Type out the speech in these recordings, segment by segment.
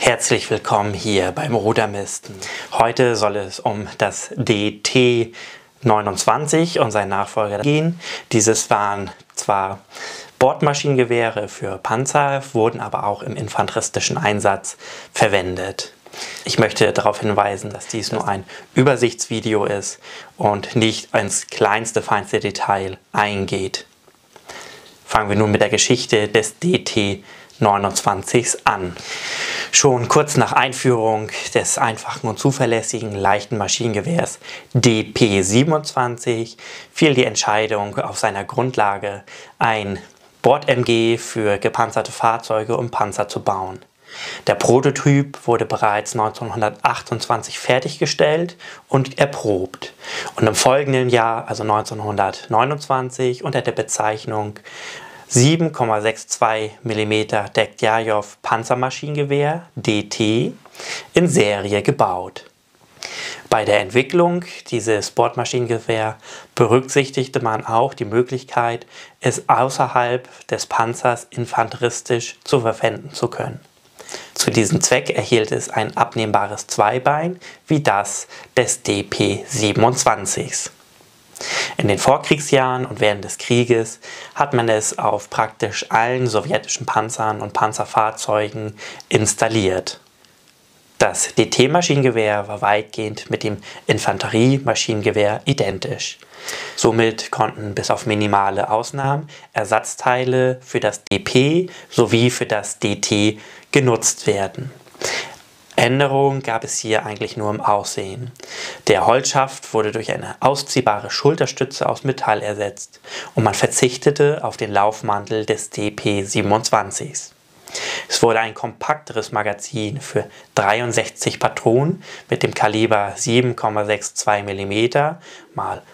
Herzlich willkommen hier beim Rudermisten. Heute soll es um das DT29 und seinen Nachfolger gehen. Dieses waren zwar Bordmaschinengewehre für Panzer, wurden aber auch im infanteristischen Einsatz verwendet. Ich möchte darauf hinweisen, dass dies nur ein Übersichtsvideo ist und nicht ins kleinste, feinste Detail eingeht. Fangen wir nun mit der Geschichte des DT29 an. Schon kurz nach Einführung des einfachen und zuverlässigen leichten Maschinengewehrs DP27 fiel die Entscheidung, auf seiner Grundlage ein Bord-MG für gepanzerte Fahrzeuge und Panzer zu bauen. Der Prototyp wurde bereits 1928 fertiggestellt und erprobt und im folgenden Jahr, also 1929, unter der Bezeichnung 7,62 mm Degtyaryov Panzermaschinengewehr DT in Serie gebaut. Bei der Entwicklung dieses Bordmaschinengewehr berücksichtigte man auch die Möglichkeit, es außerhalb des Panzers infanteristisch zu verwenden zu können. Zu diesem Zweck erhielt es ein abnehmbares Zweibein wie das des DP27. In den Vorkriegsjahren und während des Krieges hat man es auf praktisch allen sowjetischen Panzern und Panzerfahrzeugen installiert. Das DT-Maschinengewehr war weitgehend mit dem Infanteriemaschinengewehr identisch. Somit konnten bis auf minimale Ausnahmen Ersatzteile für das DP sowie für das DT genutzt werden. Änderungen gab es hier eigentlich nur im Aussehen. Der Holzschaft wurde durch eine ausziehbare Schulterstütze aus Metall ersetzt und man verzichtete auf den Laufmantel des DP27. Es wurde ein kompakteres Magazin für 63 Patronen mit dem Kaliber 7,62 mm x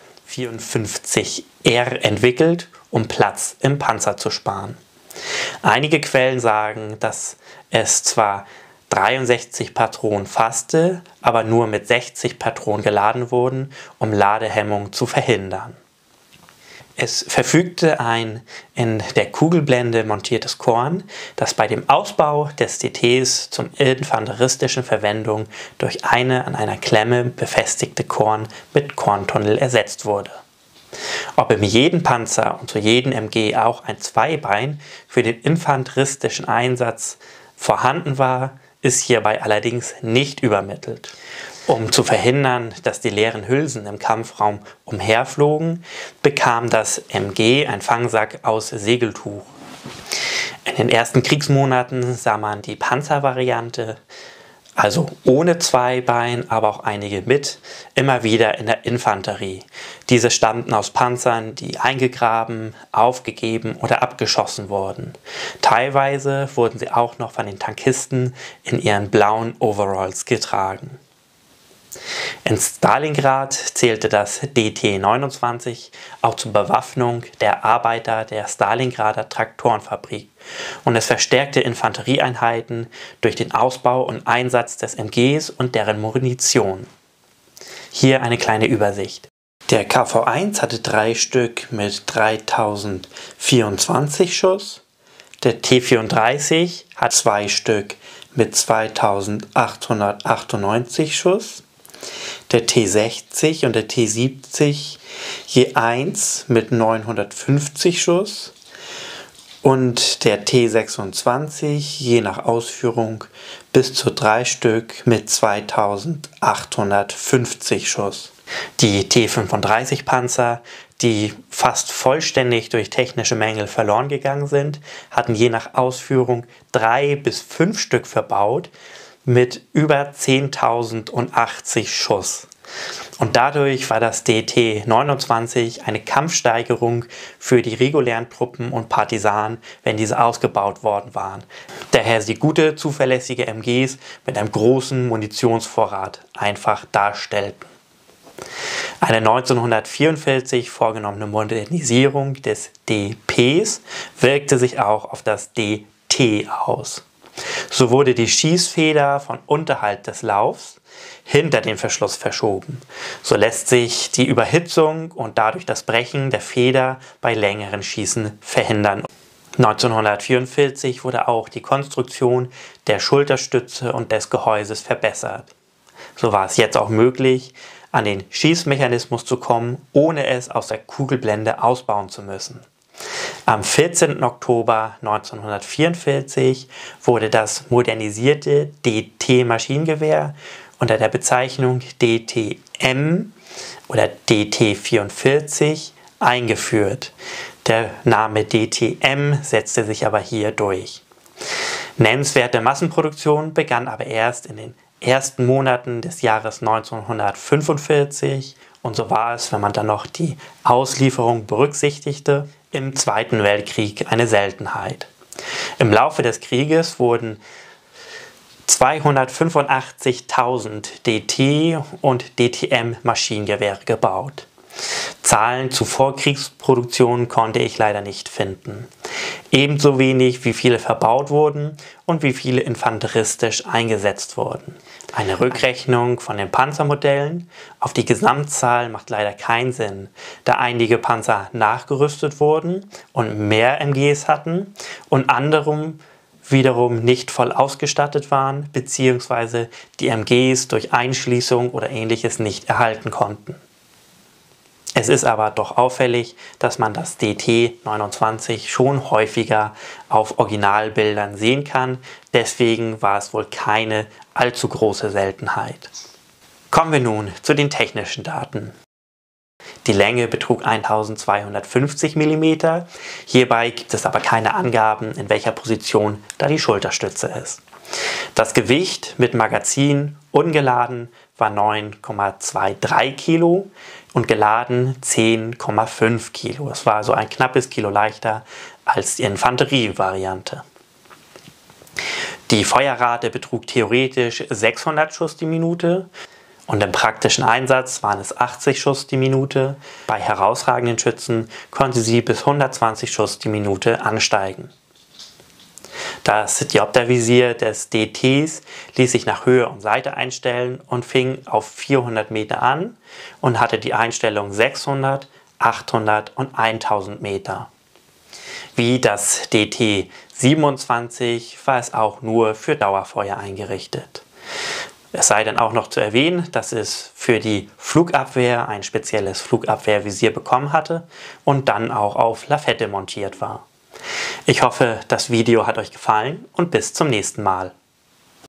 54 R entwickelt, um Platz im Panzer zu sparen. Einige Quellen sagen, dass es zwar 63 Patronen fasste, aber nur mit 60 Patronen geladen wurden, um Ladehemmung zu verhindern. Es verfügte ein in der Kugelblende montiertes Korn, das bei dem Ausbau des DTs zum infanteristischen Verwendung durch eine an einer Klemme befestigte Korn mit Korntunnel ersetzt wurde. Ob in jedem Panzer und zu jedem MG auch ein Zweibein für den infanteristischen Einsatz vorhanden war, ist hierbei allerdings nicht übermittelt. Um zu verhindern, dass die leeren Hülsen im Kampfraum umherflogen, bekam das MG einen Fangsack aus Segeltuch. In den ersten Kriegsmonaten sah man die Panzervariante, also ohne Zweibein, aber auch einige mit, immer wieder in der Infanterie. Diese stammten aus Panzern, die eingegraben, aufgegeben oder abgeschossen wurden. Teilweise wurden sie auch noch von den Tankisten in ihren blauen Overalls getragen. In Stalingrad zählte das DT29 auch zur Bewaffnung der Arbeiter der Stalingrader Traktorenfabrik und es verstärkte Infanterieeinheiten durch den Ausbau und Einsatz des MGs und deren Munition. Hier eine kleine Übersicht. Der KV-1 hatte 3 Stück mit 3024 Schuss, der T34 hat 2 Stück mit 2898 Schuss, der T60 und der T70 je 1 mit 950 Schuss und der T26 je nach Ausführung bis zu 3 Stück mit 2850 Schuss. Die T35 Panzer, die fast vollständig durch technische Mängel verloren gegangen sind, hatten je nach Ausführung 3 bis 5 Stück verbaut mit über 10.080 Schuss. Und dadurch war das DT29 eine Kampfsteigerung für die regulären Truppen und Partisanen, wenn diese ausgebaut worden waren. Daher sie gute, zuverlässige MGs mit einem großen Munitionsvorrat einfach darstellten. Eine 1944 vorgenommene Modernisierung des DPs wirkte sich auch auf das DT aus. So wurde die Schießfeder von unterhalb des Laufs hinter den Verschluss verschoben. So lässt sich die Überhitzung und dadurch das Brechen der Feder bei längeren Schießen verhindern. 1944 wurde auch die Konstruktion der Schulterstütze und des Gehäuses verbessert. So war es jetzt auch möglich, an den Schießmechanismus zu kommen, ohne es aus der Kugelblende ausbauen zu müssen. Am 14. Oktober 1944 wurde das modernisierte DT-Maschinengewehr unter der Bezeichnung DTM oder DT-44 eingeführt. Der Name DTM setzte sich aber hier durch. Nennenswerte Massenproduktion begann aber erst in den ersten Monaten des Jahres 1945 und so war es, wenn man dann noch die Auslieferung berücksichtigte, im Zweiten Weltkrieg eine Seltenheit. Im Laufe des Krieges wurden 285.000 DT- und DTM-Maschinengewehre gebaut. Zahlen zu Vorkriegsproduktionen konnte ich leider nicht finden. Ebenso wenig, wie viele verbaut wurden und wie viele infanteristisch eingesetzt wurden. Eine Rückrechnung von den Panzermodellen auf die Gesamtzahl macht leider keinen Sinn, da einige Panzer nachgerüstet wurden und mehr MGs hatten und andere wiederum nicht voll ausgestattet waren bzw. die MGs durch Einschließung oder ähnliches nicht erhalten konnten. Es ist aber doch auffällig, dass man das DT-29 schon häufiger auf Originalbildern sehen kann, deswegen war es wohl keine allzu große Seltenheit. Kommen wir nun zu den technischen Daten. Die Länge betrug 1250 mm, hierbei gibt es aber keine Angaben, in welcher Position da die Schulterstütze ist. Das Gewicht mit Magazin ungeladen war 9,23 Kilo und geladen 10,5 Kilo. Es war also ein knappes Kilo leichter als die Infanterievariante. Die Feuerrate betrug theoretisch 600 Schuss die Minute und im praktischen Einsatz waren es 80 Schuss die Minute. Bei herausragenden Schützen konnte sie bis 120 Schuss die Minute ansteigen. Das Dioptervisier des DTs ließ sich nach Höhe und Seite einstellen und fing auf 400 Meter an und hatte die Einstellung 600, 800 und 1000 Meter. Wie das DT-27 war es auch nur für Dauerfeuer eingerichtet. Es sei dann auch noch zu erwähnen, dass es für die Flugabwehr ein spezielles Flugabwehrvisier bekommen hatte und dann auch auf Lafette montiert war. Ich hoffe, das Video hat euch gefallen und bis zum nächsten Mal.